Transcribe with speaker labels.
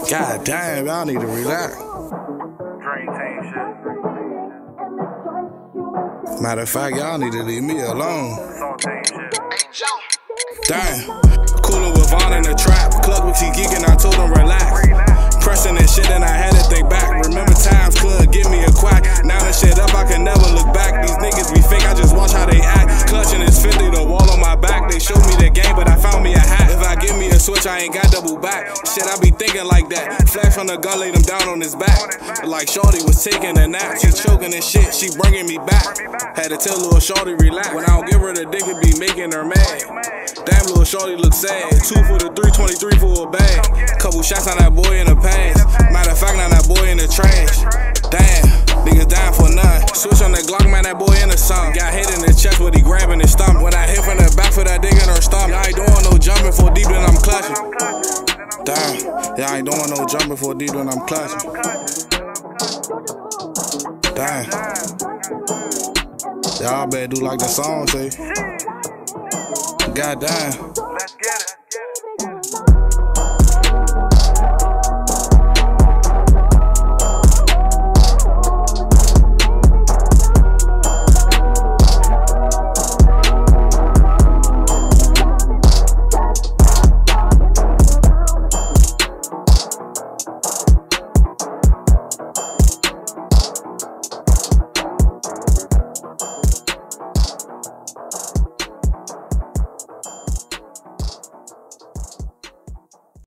Speaker 1: God damn, y'all need to relax. Matter of fact, y'all need to leave me alone. Damn, coolin' with Vaughn in the trap. Clockwork-Productions geeking, I told him relax. Pressing this shit and I had to think back. Remember times couldn't give me a quack. Now the shit up, I can never look back. These niggas be fake, I just watch how they act. Clutching this 50, the wall on my back. They showed me the game, but I found me a hat. If I give me a switch, I ain't got double back. Shit, I be thinking like that. Flash from the gun, laid him down on his back. Like Shorty was taking a nap. She choking and shit, she bringing me back. Had to tell little Shorty relax. When I don't give her the dick, it be making her mad. Damn, little Shorty look sad. 2 for the 3, 23 for a bag. Couple shots on that boy in the pass. Matter of fact, now that boy in the trash. Damn, niggas dying for nothing. Switch on that Glock, man, that boy in the sun. Got hit in his chest, but he grabbing his stomach. When I hit from the back for that dick in her stomach. I ain't doing no jumping for deep when I'm clutching. Damn, yeah, I ain't doing no jumping for deep when I'm clutching. Damn. Y'all better do like the song say. God damn.